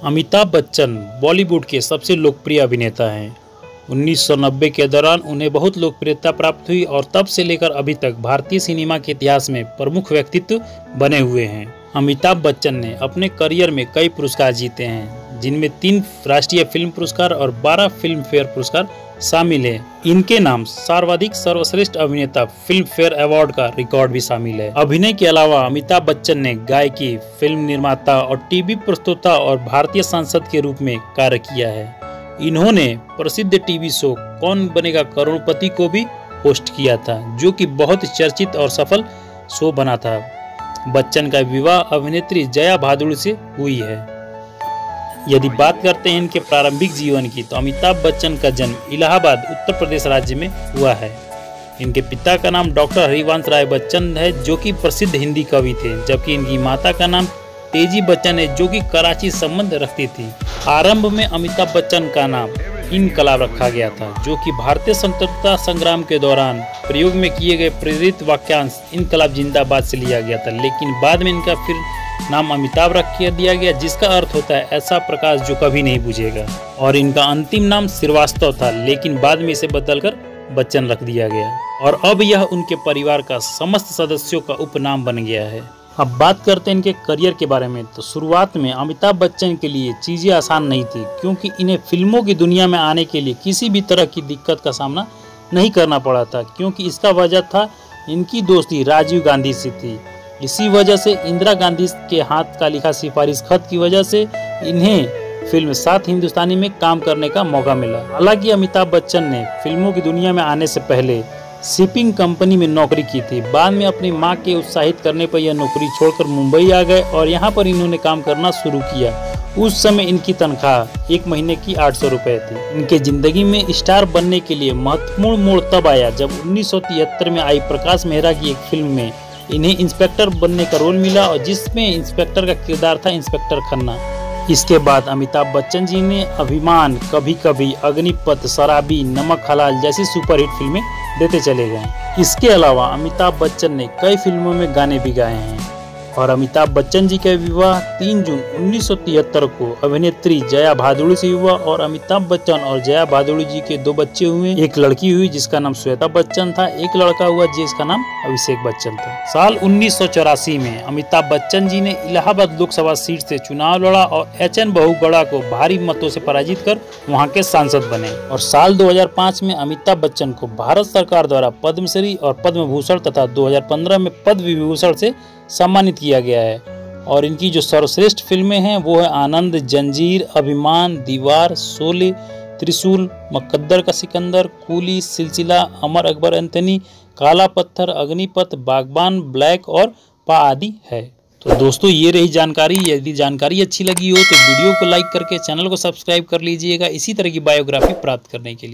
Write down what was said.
अमिताभ बच्चन बॉलीवुड के सबसे लोकप्रिय अभिनेता हैं। 1990 के दौरान उन्हें बहुत लोकप्रियता प्राप्त हुई और तब से लेकर अभी तक भारतीय सिनेमा के इतिहास में प्रमुख व्यक्तित्व बने हुए हैं। अमिताभ बच्चन ने अपने करियर में कई पुरस्कार जीते हैं, जिनमें 3 राष्ट्रीय फिल्म पुरस्कार और 12 फिल्म फेयर पुरस्कार शामिल है। इनके नाम सर्वाधिक सर्वश्रेष्ठ अभिनेता फिल्म फेयर अवार्ड का रिकॉर्ड भी शामिल है। अभिनय के अलावा अमिताभ बच्चन ने गायकी, फिल्म निर्माता और टीवी प्रस्तोता और भारतीय सांसद के रूप में कार्य किया है। इन्होंने प्रसिद्ध टीवी शो कौन बनेगा करोड़पति को भी होस्ट किया था, जो कि बहुत चर्चित और सफल शो बना था। बच्चन का विवाह अभिनेत्री जया भादुड़ी से हुई है। यदि बात करते हैं इनके प्रारंभिक जीवन की, तो अमिताभ बच्चन का जन्म इलाहाबाद, उत्तर प्रदेश राज्य में हुआ है। इनके पिता का नाम डॉक्टर हरिवंश राय बच्चन है, जो कि प्रसिद्ध हिंदी कवि थे, जबकि इनकी माता का नाम तेजी बच्चन है, जो कि कराची संबंध रखती थी। आरंभ में अमिताभ बच्चन का नाम इनकलाब रखा गया था, जो कि भारतीय स्वतंत्रता संग्राम के दौरान प्रयोग में किए गए प्रेरित वाक्यांश इनकलाब जिंदाबाद से लिया गया था। लेकिन बाद में इनका फिर नाम अमिताभ रख दिया गया, जिसका अर्थ होता है ऐसा प्रकाश जो कभी नहीं बुझेगा। और इनका अंतिम नाम श्रीवास्तव था, लेकिन बाद में इसे बदलकर बच्चन रख दिया गया और अब यह उनके परिवार का समस्त सदस्यों का उपनाम बन गया है। अब बात करते हैं इनके करियर के बारे में, तो शुरुआत में अमिताभ बच्चन के लिए चीज़ें आसान नहीं थी, क्योंकि इन्हें फिल्मों की दुनिया में आने के लिए किसी भी तरह की दिक्कत का सामना नहीं करना पड़ा था, क्योंकि इसका वजह था इनकी दोस्ती राजीव गांधी से थी। इसी वजह से इंदिरा गांधी के हाथ का लिखा सिफारिश खत की वजह से इन्हें फिल्म 7 हिंदुस्तानी में काम करने का मौका मिला। हालांकि अमिताभ बच्चन ने फिल्मों की दुनिया में आने से पहले शिपिंग कंपनी में नौकरी की थी। बाद में अपनी मां के उत्साहित करने पर यह नौकरी छोड़कर मुंबई आ गए और यहां पर इन्होंने काम करना शुरू किया। उस समय इनकी तनख्वाह 1 महीने की 800 रुपये थी। इनके जिंदगी में स्टार बनने के लिए महत्वपूर्ण मोड़ तब आया जब 1973 में आई प्रकाश मेहरा की एक फिल्म में इन्हें इंस्पेक्टर बनने का रोल मिला, और जिसमें इंस्पेक्टर का किरदार था इंस्पेक्टर खन्ना। इसके बाद अमिताभ बच्चन जी ने अभिमान, कभी कभी, अग्निपथ, शराबी, नमक हलाल जैसी सुपरहिट फिल्में देते चले गए। इसके अलावा अमिताभ बच्चन ने कई फिल्मों में गाने भी गाए हैं। और अमिताभ बच्चन जी का विवाह 3 जून 1973 को अभिनेत्री जया भादुड़ी से हुआ और अमिताभ बच्चन और जया भादुड़ी जी के 2 बच्चे हुए। एक लड़की हुई जिसका नाम श्वेता बच्चन था, एक लड़का हुआ जिसका नाम अभिषेक बच्चन था। साल 1984 में अमिताभ बच्चन जी ने इलाहाबाद लोकसभा सीट से चुनाव लड़ा और HN बहुगुणा को भारी मतों से पराजित कर वहां के सांसद बने। और साल 2005 में अमिताभ बच्चन को भारत सरकार द्वारा पद्मश्री और पद्म भूषण तथा 2015 में पद्म विभूषण से सम्मानित किया गया है। और इनकी जो सर्वश्रेष्ठ फिल्में हैं वो है आनंद, जंजीर, अभिमान, दीवार, शोले, त्रिशूल, मुकद्दर का सिकंदर, कूली, सिलसिला, अमर अकबर एंथनी, काला पत्थर, अग्निपथ, बागबान, ब्लैक और पा आदि है। तो दोस्तों ये रही जानकारी। यदि जानकारी अच्छी लगी हो तो वीडियो को लाइक करके चैनल को सब्सक्राइब कर लीजिएगा, इसी तरह की बायोग्राफी प्राप्त करने के लिए।